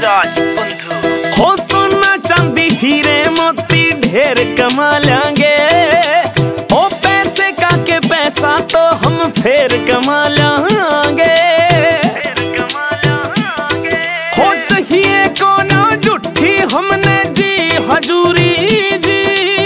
राज बंधु। हो सोना चांदी हीरे मोती ढेर कमा लेंगे, ओ पैसे का के पैसा तो हम फिर कमा लेंगे। हो चाहिए को ना झूठी हमने जी हजूरी जी,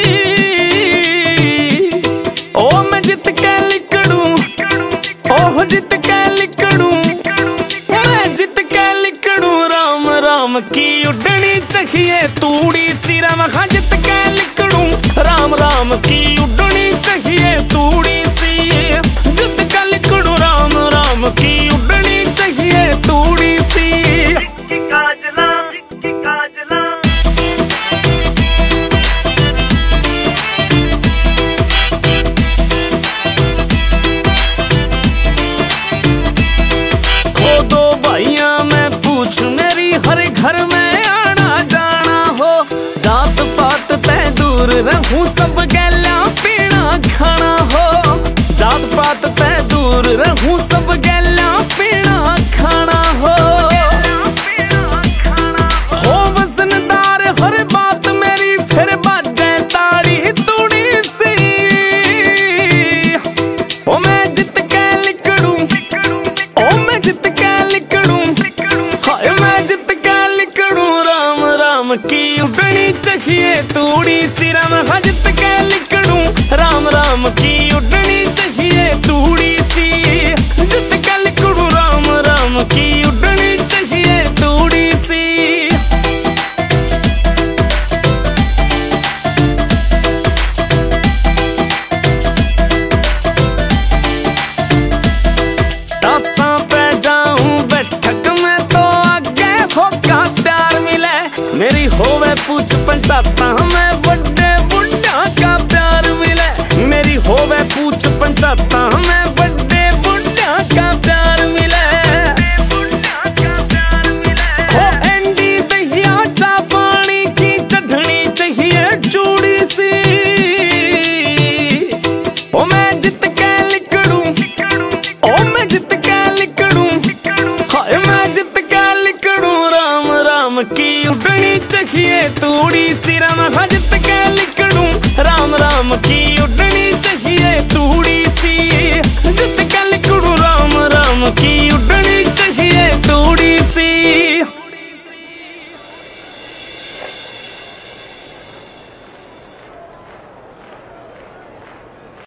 ओ मैं जित के लिखड़ू, ओ जित के लिखड़ू, मैं जित के लिखड़ू। राम राम की उड़नी चाहिए तूड़ी सी, राम हाँ जित के लिखड़ू। राम राम की उड़नी चाहिए तूड़ी सी, जित के लिखड़ू। राम राम की उड़नी चाहिए तूड़ी सी। विक्की काजला, विक्की काजला। खो दो भाइया मैं पूछ मेरी हर घर में आना जाना हो, जात पात तय दूर रहूं सब गैला पीना खाना हो, जात पात तय दूर रहूं सब गैला पीना खाना हो। हो वजनदार हर बात मेरी फिर बाजे ताड़ी तूड़ी सी, ओ मैं जित के लिखड़ू, ओ मैं जित के लिखड़ू, हाय मैं जित के लिखड़ू। राम राम की उड़नी चाहिए तूड़ी सी, राम हाँ जित के लिखड़ू। राम राम की उड़नी चाहिए तूड़ी सी, जित के लिखड़ू। राम राम की उड़नी चाहिए तूड़ी सी। टासा पे जाऊं बैठक में तो आगे होगा प्यार मिले, मेरी होवे पूछ पंचाता हमें बड़े बुढ़ा का प्यार मिले, मेरी होवे पूछ पंचाता हमें बड़े बुढ़ा का प्यार मिले। हो एंडी दहिया चा पानी की चढ़नी चाहिए चूड़ी सी, ओ मैं जित के लिखड़ू, ओ मैं जित के लिखड़ू, हाय मैं जित के लिखड़ू। राम राम की उड़नी चाहिए तूड़ी